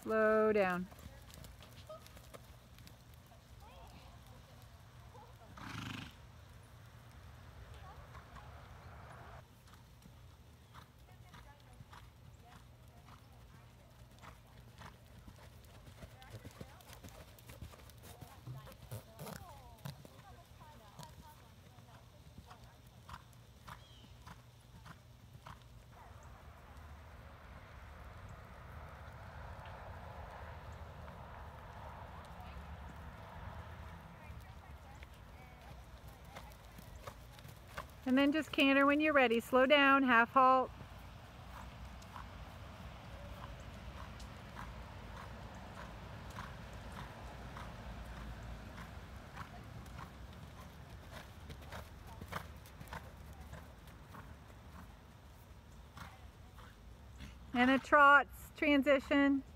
Slow down. And then just canter when you're ready. Slow down, half halt. And a trot transition.